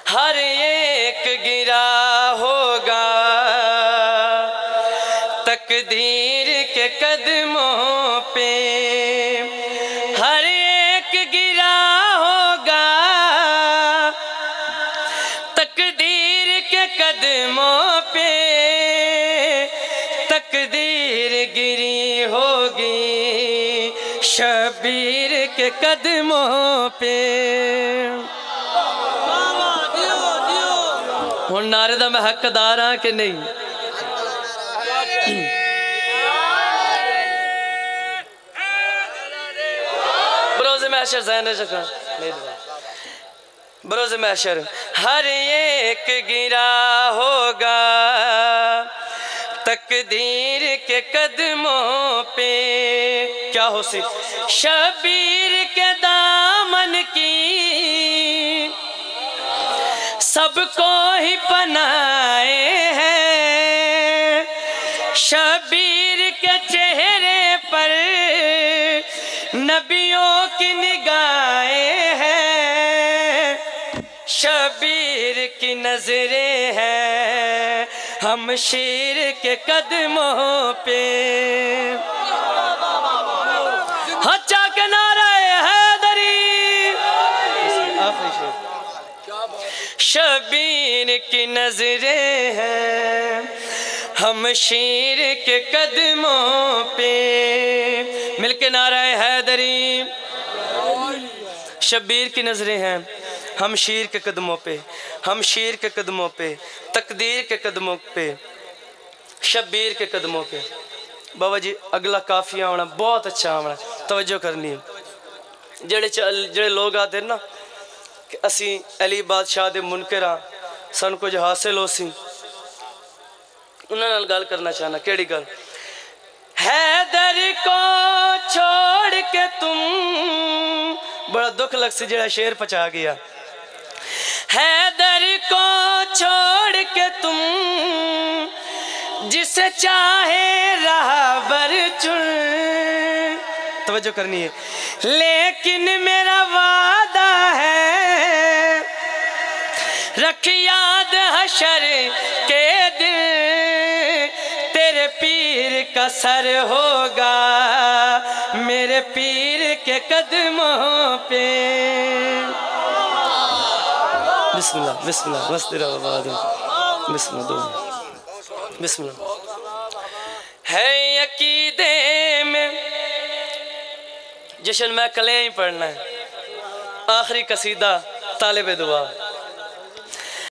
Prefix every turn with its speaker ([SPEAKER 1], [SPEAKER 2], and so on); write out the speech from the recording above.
[SPEAKER 1] हर एक गिरा होगा तकदीर के कदमों पे, हर एक गिरा होगा तकदीर के कदमों पे, तकदीर गिरी होगी शबीर के कदमों पे। हुण नारे दा मैं हकदार हाँ कि नहीं? बरोज़े महशर ज़हन शका बरोज़े महशर हर एक गिरा होगा तकदीर के कदमों पे। क्या हो सी शबीर के दामन की सबको ही पनाए हैं, शबीर के चेहरे पर नबियों की निगाहें हैं, शबीर की नजरें हैं हम शीर के कदमों पे। हच्चा के नारे हैदरी शबीर की नजरें हैं हम शीर के कदमों पे। मिलके नारा हैदरी शबीर की नजरें हैं हम शीर के कदमों पे, हम शीर के कदमों पे, तकदीर के कदमों पे, शबीर के कदमों पे। बाबा जी अगला काफिया आना बहुत अच्छा आना, तवज्जो करनी है। जेड़े लोग आते ना कि असी अली बादशाह दे मुनकर हाँ, सन कुछ हासिल हो सी, उन्हां नाल गल करना चाहना। केड़ी गल? हैदर को छोड़ के तुम, बड़ा दुख लग सी जेड़ा शेर पचा गया। हैदर को छोड़ के तुम जिसे चाहे राहबर चुन, तवज्जो करनी है। लेकिन मेरा वादा है रख याद हशर के दिन, तेरे पीर का सर होगा मेरे पीर के कदमों पे। बिस्मिल्लाह बिस्मिल्लाह बिस्मिल्लाह बिस्मिल्लाह। है अकीदे में जश्न में कले ही पढ़ना है। आखिरी कसीदा तालिब दुआ।